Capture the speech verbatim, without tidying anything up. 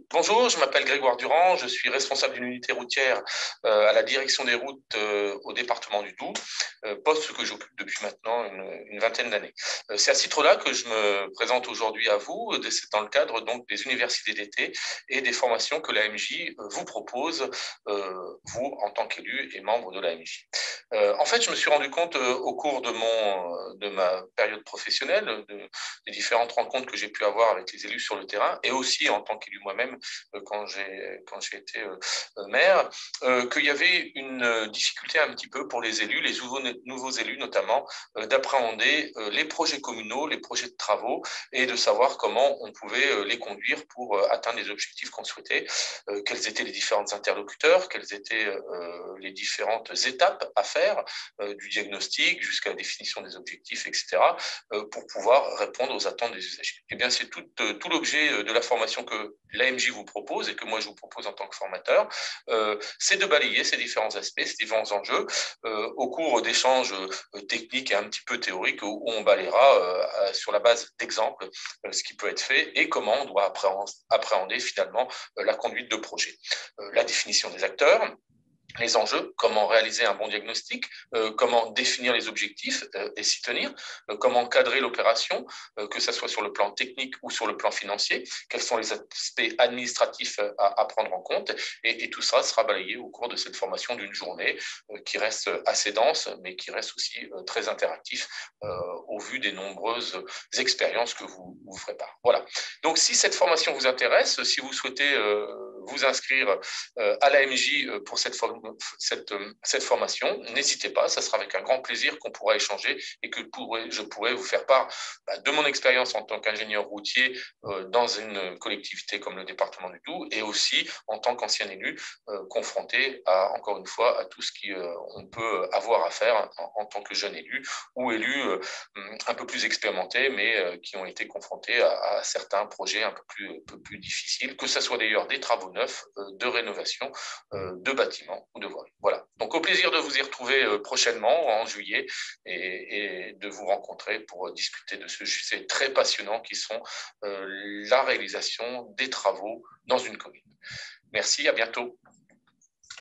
Bonjour, je m'appelle Grégoire Durand, je suis responsable d'une unité routière euh, à la direction des routes euh, au département du Doubs, euh, poste que j'occupe depuis maintenant une, une vingtaine d'années. Euh, c'est à ce titre-là que je me présente aujourd'hui à vous, euh, c'est dans le cadre donc des universités d'été et des formations que l'A M J euh, vous propose, euh, vous en tant qu'élu et membre de l'A M J. Euh, en fait, je me suis rendu compte euh, au cours de, mon, de ma période professionnelle, de, des différentes rencontres que j'ai pu avoir avec les élus sur le terrain et aussi en tant qu'élu moi-même, quand j'ai quand j'ai été maire, euh, qu'il y avait une difficulté un petit peu pour les élus, les nouveaux, nouveaux élus notamment, euh, d'appréhender euh, les projets communaux, les projets de travaux et de savoir comment on pouvait euh, les conduire pour euh, atteindre les objectifs qu'on souhaitait, euh, quels étaient les différents interlocuteurs, quelles étaient euh, les différentes étapes à faire, euh, du diagnostic jusqu'à la définition des objectifs, et cetera, euh, pour pouvoir répondre aux attentes des usagers. Eh bien, c'est tout, euh, tout l'objet de la formation que l'A M J vous propose et que moi je vous propose en tant que formateur, euh, c'est de balayer ces différents aspects, ces différents enjeux euh, au cours d'échanges euh, techniques et un petit peu théoriques où on balayera euh, sur la base d'exemples euh, ce qui peut être fait et comment on doit appréhender, appréhender finalement euh, la conduite de projet. Euh, la définition des acteurs, les enjeux, comment réaliser un bon diagnostic, euh, comment définir les objectifs euh, et s'y tenir, euh, comment cadrer l'opération, euh, que ce soit sur le plan technique ou sur le plan financier, quels sont les aspects administratifs à, à prendre en compte, et, et tout ça sera balayé au cours de cette formation d'une journée euh, qui reste assez dense, mais qui reste aussi euh, très interactif euh, au vu des nombreuses expériences que vous vous ferez part. Voilà. Donc, si cette formation vous intéresse, si vous souhaitez euh, vous inscrire euh, à l'A M J pour cette, cette, cette formation, n'hésitez pas, ça sera avec un grand plaisir qu'on pourra échanger et que pourrai, je pourrai vous faire part bah, de mon expérience en tant qu'ingénieur routier euh, dans une collectivité comme le département du Doubs et aussi en tant qu'ancien élu euh, confronté à, encore une fois, à tout ce qu'on euh, peut avoir à faire en, en tant que jeune élu ou élu euh, un peu plus expérimenté, mais euh, qui ont été confrontés à, à certains projets un peu plus, un peu plus difficiles, que ce soit d'ailleurs des travaux neufs, euh, de rénovation, euh, de bâtiments ou de voiries. Voilà. Donc au plaisir de vous y retrouver euh, prochainement, en juillet, et, et de vous rencontrer pour discuter de ce sujet très passionnant qui sont euh, la réalisation des travaux dans une commune. Merci, à bientôt.